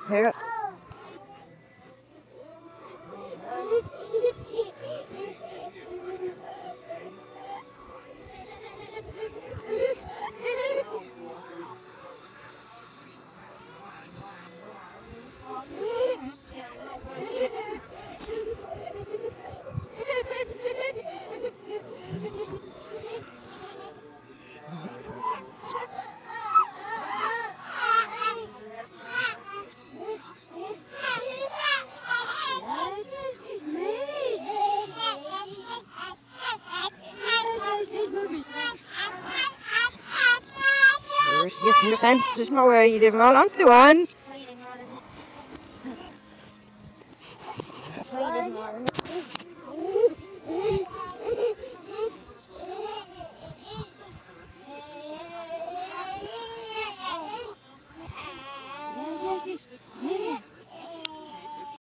Here. Yes, your fence is my way. You did all onto the one.